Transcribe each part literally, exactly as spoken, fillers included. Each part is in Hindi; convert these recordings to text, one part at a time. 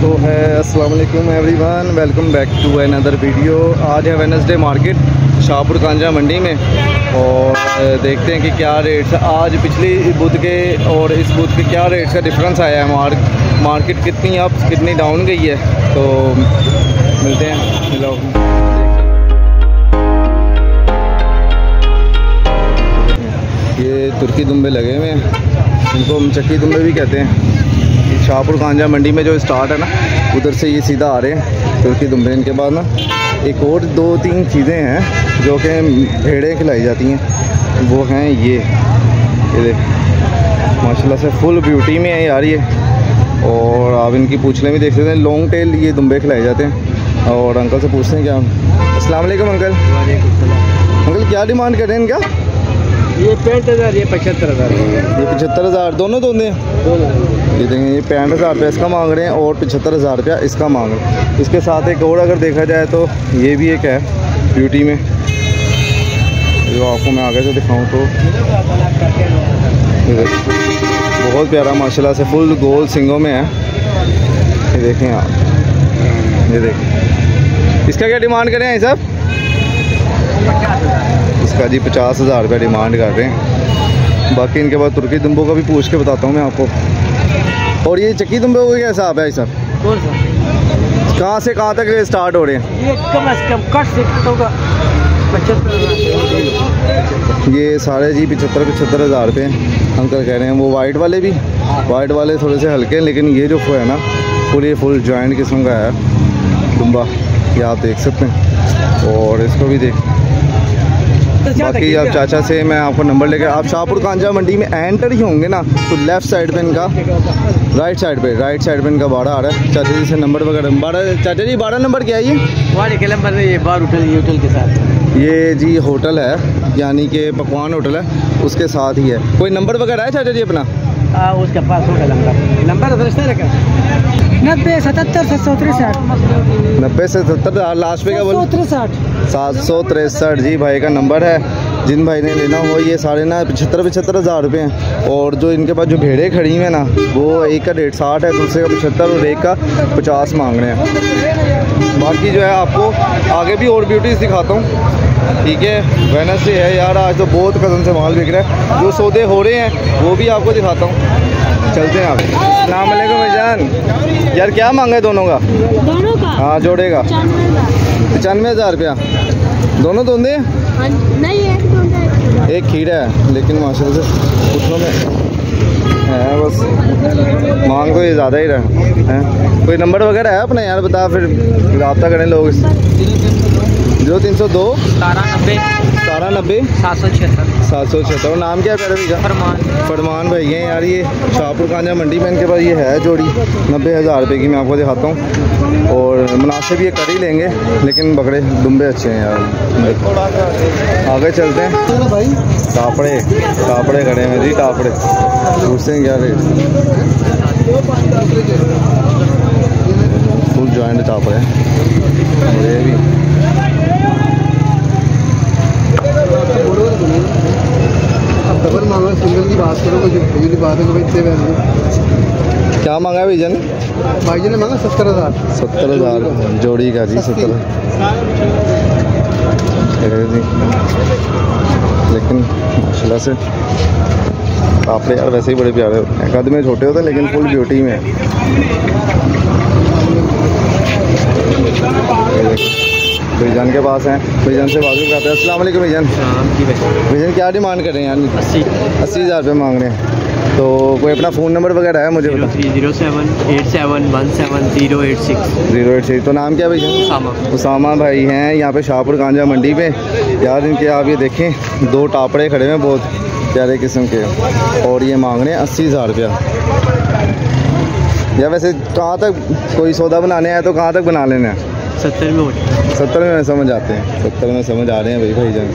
तो है अस्सलाम वालेकुम everyone, welcome back to another video. आज है वेडनेसडे मार्केट शाहपुर कांजा मंडी में और देखते हैं कि क्या रेट्स आज पिछली बुध के और इस बुध के क्या रेट्स का डिफरेंस आया है। मार्क मार्केट कितनी अप कितनी डाउन गई है, तो मिलते हैं। चलो ये तुर्की दुम्बे लगे हुए हैं, इनको हम चक्की दुम्बे भी कहते हैं। शाहपुर कांजा मंडी में जो स्टार्ट है ना, उधर से ये सीधा आ रहे हैं तुर्की दुम्बे। इनके बाद ना एक और दो तीन चीज़ें हैं जो कि भेड़ें खिलाई जाती हैं, वो हैं ये ये देख माशाल्लाह से फुल ब्यूटी में है यार ये। और आप इनकी पूछने भी देख सकते हैं, लॉन्ग टेल ये दुम्बे खिलाए जाते हैं। और अंकल से पूछते हैं क्या। अस्सलाम वालेकुम अंकल। अंकल क्या डिमांड कर रहे हैं इनका? ये पैंठ हज़ार ये पचहत्तर हज़ार ये पचहत्तर हज़ार दोनों दोनों ये देखें, ये पैंठ हज़ार रुपये इसका मांग रहे हैं और पचहत्तर हज़ार रुपया इसका मांग रहे हैं। इसके साथ एक और अगर देखा जाए तो ये भी एक है ब्यूटी में, जो आपको मैं आगे से दिखाऊं तो ये बहुत प्यारा माशाल्लाह से फुल गोल सिंगों में है। ये देखें आप, ये देखें इसका क्या डिमांड करें हैं साहब? इसका जी पचास हज़ार रुपये डिमांड कर रहे हैं। बाकी इनके बाद तुर्की दुम्बों का भी पूछ के बताता हूँ मैं आपको। और ये चक्की दुम्बों का क्या हिसाब है सर? कहाँ से कहाँ तक स्टार्ट हो रहे हैं? ये कम से कम कट से होगा पचहत्तर। ये साढ़े जी पचहत्तर पचहत्तर हज़ार रुपये अंकल कह रहे हैं। वो वाइट वाले भी वाइट वाले थोड़े से हल्के हैं, लेकिन ये जो है ना फुल ये फुल जॉइंट किस्म का है दुम्बा, ये आप देख सकते हैं। और इसको भी देख बाकी आप चाचा से मैं आपको नंबर लेकर, आप शाहपुर कांजा मंडी में एंटर ही होंगे ना तो लेफ़्ट साइड पे इनका राइट साइड पे राइट साइड पे इनका बाड़ा आ रहा है। चाचा जी से नंबर वगैरह बारह, चाचा जी बारह नंबर क्या है ये? वाड़े के नंबर ये बार होटल ये होटल के साथ ये जी होटल है, यानी कि पकवान होटल है, उसके साथ ही है। कोई नंबर वगैरह है चाचा जी अपना? आ, उसके पास होगा नंबर नंबर नब्बे सतहत्तर सात सौ तिरसठ नब्बे से सत्तर लास्ट पे क्या बोल तिरसठ सात सौ तिरसठ जी भाई का नंबर है। जिन भाई ने लेना हो ये साढ़े ना पचहत्तर पचहत्तर हज़ार रुपये हैं। और जो इनके पास जो भेड़ें खड़ी हैं ना, वो एक का डेढ़ साठ है, दूसरे का पचहत्तर और एक का पचास मांग रहे हैं। बाकी जो है आपको आगे भी और ब्यूटीज़ दिखाता हूँ, ठीक है। वेडनेसडे है यार, आज तो बहुत कदम से माल बिक रहा है। जो सौदे हो रहे हैं वो भी आपको दिखाता हूँ, चलते हैं आप। अस्सलाम वालेकुम भाईजान, यार क्या मांगा है दोनों का? दोनों का हाँ जोड़ेगा पचानवे हज़ार रुपया दोनों दोंदे नहीं एक एक खीरा है, लेकिन माशाल्लाह से उठने में है बस मांग तो ये ज़्यादा ही रहा है। कोई नंबर वगैरह है अपना यार बता, फिर रब्ता करें लोग। जीरो तीन सौ दो सतारह नब्बे सतारह नब्बे सात सौ छिहत्तर सात सौ छिहत्तर। नाम क्या है भैया? फरमान फरमान भाई हैं यार। ये शाहपुर कांजा मंडी में इनके पास ये है जोड़ी नब्बे हज़ार रुपये की, मैं आपको दिखाता हूँ। और मुनासिब ये कर ही लेंगे, लेकिन बकरे दुम्बे अच्छे हैं यार। आगे चलते हैं। टापड़े टापड़े खड़े हैं जी, टापड़े पूछते हैं क्या रेट। फुल जॉइंट टापड़े ये भी डबल मांगा, सिंगल की बात करो तो की बात है कि इतने पैसे क्या मांगा है भाईजान? भाईजान ने मांगा सत्तर हज़ार सत्तर हज़ार जोड़ी का जी, सत्तर। लेकिन माशाल्लाह से आपने यार वैसे ही बड़े प्यारे होते हैं, कद में छोटे होते हैं लेकिन फुल ब्यूटी में। भाईजान के पास हैं, भाईजान से बात करते हैं। अस्सलाम वालेकुम भाईजान। भाईजान क्या डिमांड कर रहे हैं यार? अस्सी अस्सी हज़ार रुपये मांग रहे हैं। तो कोई अपना फ़ोन नंबर वगैरह है मुझे बता? Zero seven eight seven one seven zero eight six zero eight six. तो नाम क्या भाईजान? उसामा उसामा भाई हैं यहाँ पे शाहपुर कांजा मंडी पे यार। इनके आप ये देखें दो टापड़े खड़े हैं बहुत प्यारे किस्म के, और ये मांग रहे हैं अस्सी हज़ार रुपया। या वैसे कहाँ तक कोई सौदा बनाने आए तो कहाँ तक बना लेना है? सत्तर में हो सत्तर में समझ आते हैं, सत्तर में समझ आ रहे हैं भाई भाईजान।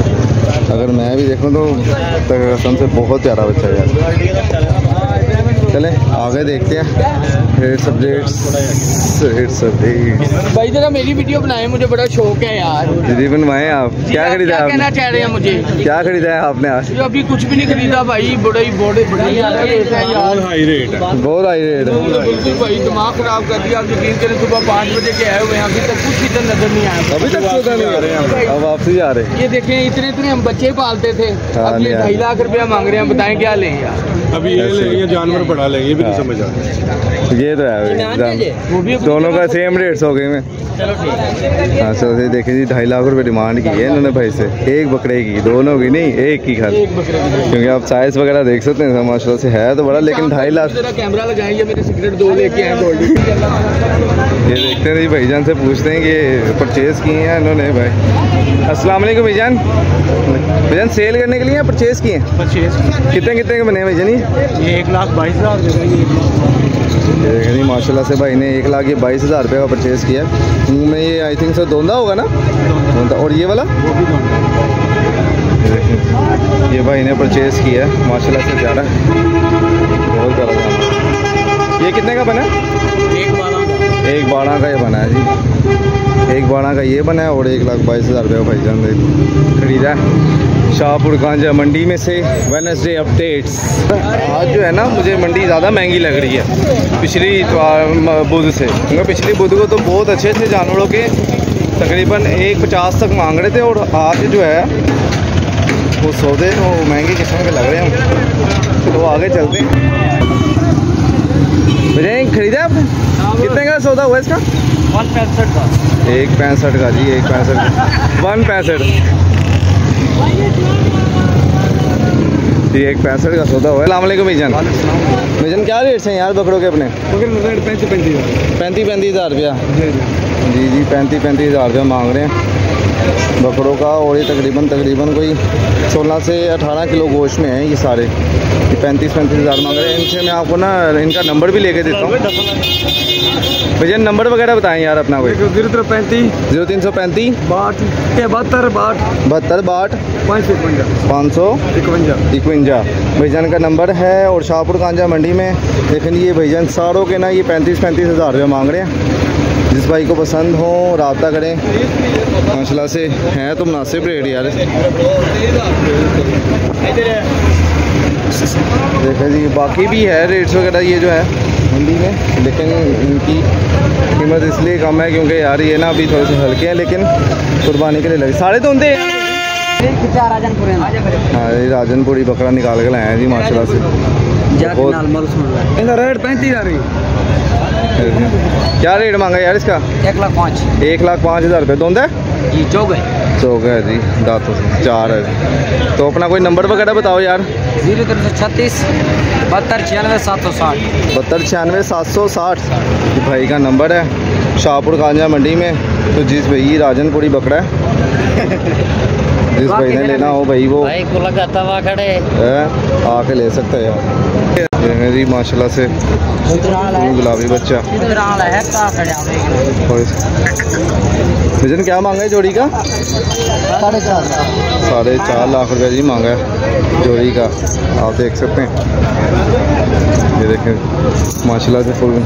अगर मैं भी देखूँ तो कसम से बहुत प्यारा बच्चा है यार। चलें आगे देखते हैं रेट्स अपडेट्स रेट्स अपडेट्स। भाई जरा मेरी वीडियो बनाए, मुझे बड़ा शौक है यार। दीदी बनवाए आप? क्या खरीदा है? कहना चाह रहे हैं मुझे? क्या खरीदा है आपने आज? ये अभी कुछ भी नहीं खरीदा भाई, बड़ा ही बड़े बड़े यार हाई रेट है, बहुत हाई रेट है। बिल्कुल भाई दिमाग खराब कर दिया। आप यकीन करें सुबह पाँच बजे के आए हुए हैं, अभी तक कुछ इधर नजर नहीं आया। अभी तक सौदा नहीं आ रहे हैं, अब वापसी आ रहे हैं। ये देखें इतने इतने हम बच्चे पालते थे, अब ये ढाई लाख रुपया मांग रहे हैं। बताएं क्या लें यार? अभी ये लेंगे जानवर बड़ा लेंगे, ये भी नहीं समझ आ रहा। ये तो है, दोनों का सेम रेट्स हो गए। मैं हाँ चलो देखिए जी, ढाई लाख रुपए डिमांड की है इन्होंने भाई से, एक बकरे की, दोनों की नहीं, एक की खाली, क्योंकि आप साइज वगैरह देख सकते हैं माशाल्लाह से है तो बड़ा, लेकिन ढाई लाख। कैमरा लगाएंगे, मेरे सिगरेट दो लेके आए गोल्डी। ये देखते हैं जी, भाईजान से पूछते हैं कि परचेज़ किए हैं इन्होंने। भाई अस्सलाम वालेकुम भाईजान, भाईजान सेल करने के लिए परचेज़ किए हैं? परचेज कितने कितने के बने भाईजान? ये एक लाख बाईस हज़ार जी माशाल्लाह से भाई ने एक लाख ये बाईस हज़ार रुपये का परचेज़ किया। मुँह में ये आई थिंक सर दोंदा होगा ना, दोंदा। और ये वाला ये भाई ने परचेज़ किया है माशाल्लाह से ज़्यादा, बहुत ज़्यादा जाना। ये कितने का बना है? एक बारह का एक बारह का ये बना है जी, एक बारह का ये बना है और एक लाख बाईस हज़ार रुपये का भाईजान ने खरीदा है शाहपुर गांजा मंडी में से। Wednesday updates. आज जो है ना मुझे मंडी ज़्यादा महंगी लग रही है पिछली बुध से, क्योंकि पिछली बुध को तो बहुत अच्छे थे जानवरों के, तकरीबन एक पचास तक मांग रहे थे, और आज जो है वो सौदे तो महंगे किस्म के लग रहे हैं। तो आगे चलते हैं। भैया खरीदा आपने? कितने का सौदा हुआ इसका? वन पैंसठ का। एक पैंसठ का जी, एक पैंसठ वन पैंसठ जी, एक पैंसठ का सौदा हुआ है। अस्सलाम वालेकुम भाईजान। भाईजान क्या रेट्स हैं यार बकरों के अपने? पैंतीस पैंतीस पैंतीस पैंतीस हज़ार रुपया जी जी, पैंतीस पैंतीस हज़ार रुपया मांग रहे हैं बकरों का, और ये तकरीबन तकरीबन कोई सोलह से अठारह किलो गोश्त में है ये सारे। ये पैंतीस पैंतीस हज़ार मांग रहे हैं। इनसे मैं आपको ना इनका नंबर भी लेके देता हूँ। भैया नंबर वगैरह बताएं यार अपना कोई। जीरो तीन पैंतीस जीरो तीन सौ पैंतीस बाट बहत्तर बाट बहत्तर बाट पाँच सौ इकवंजा पाँच सौ इकवंजा इकवंजा भाईजान का नंबर है। और शाहपुर गांजा मंडी में लेकिन ये भाईजान सारों के ना ये पैंतीस पैंतीस हज़ार रुपये मांग रहे हैं। जिस भाई को पसंद हो रब्ता करें, माशाल्लाह से हैं तो मुनासिब रेट यार। देखा जी बाकी भी है रेट्स वगैरह ये जो है मंडी में, लेकिन इनकी कीमत इसलिए कम है क्योंकि यार ये ना अभी थोड़े से हल्के हैं, लेकिन कुर्बानी के लिए लगे साढ़े तो होंगे। हाँ ये राजनपुरी बकरा निकाल के लाए हैं जी माशाल्लाह से। रेट पैंतीस आ रही। क्या रेट मांगा यार इसका? एक लाख पाँच एक लाख पाँच हज़ार रुपये दोनों जी चौक है चौक है जी, दांतों से चार है। तो अपना कोई नंबर वगैरह बताओ यार। जीरो तीन सौ छत्तीस बहत्तर छियानवे सात सौ साठ बहत्तर छियानवे सात सौ साठ भाई का नंबर है शाहपुर गांजा मंडी में। तो जिस भाई राजनपुरी बकरा है जिस भाई ने लेना हो भाई वो भाई को लगा तवा खड़े है आके ले सकते हैं यार। जी माशाल्लाह से गुलाबी बच्चा। वजन क्या मांगा है जोड़ी का? साढ़े चार साढ़े चार लाख रुपए जी मांगा है जोड़ी का, आप देख सकते हैं। ये देखें माशाल्लाह से फुल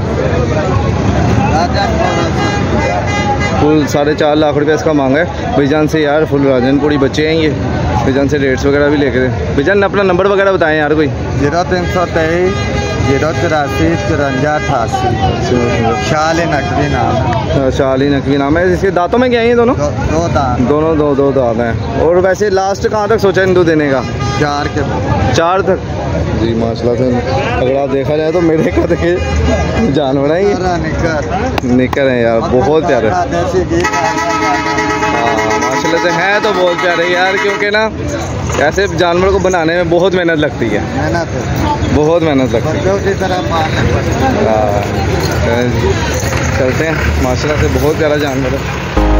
फुल साढ़े चार लाख रुपए इसका मांगा है भाईजान से यार। फुल राजनपुरी बच्चे हैं ये, भाईजान से रेट्स वगैरह भी लेके दे। भाईजान अपना नंबर वगैरह बताएं यार कोई। जीरो तीन सौ तेईस जीरो तिरासी तिरंजा अठासी शाल नकवी नाम है। शाली नकवी नाम है। इसके दांतों में क्या है ये दोनों? दो, दो दांत दोनों दो दो दांत हैं। और वैसे लास्ट कहाँ तक सोचा हिंदू देने का? चार के चार तक जी माशाल्लाह से। अगर आप देखा जाए तो मेरे का देखिए जानवर है ये निकर निकर है यार, बहुत प्यारे। हाँ माशाल्लाह से हैं तो बहुत प्यारे यार, क्योंकि ना ऐसे जानवर को बनाने में बहुत मेहनत लगती है, मेहनत बहुत मेहनत लगती है। की तरह हाँ चलते हैं माशाल्लाह से बहुत प्यारा जानवर है।